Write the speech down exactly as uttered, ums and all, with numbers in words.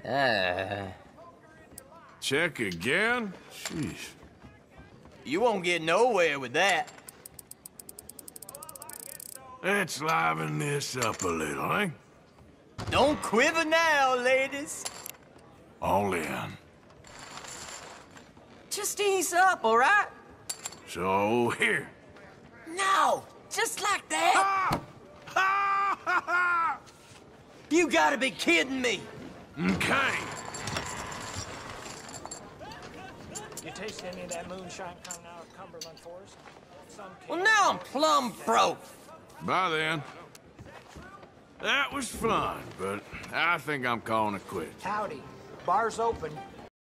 Uh... Check again? Jeez. You won't get nowhere with that. Let's liven this up a little, eh? Don't quiver now, ladies. All in. Just ease up, all right? So, here. No, just like that. Ah! Ha ha ha! You gotta be kidding me. Okay. You taste any of that moonshine coming out of Cumberland Forest? Some Well, now I'm plumb broke. Bye then. That was fun, but I think I'm calling it quits. Howdy. Bar's open.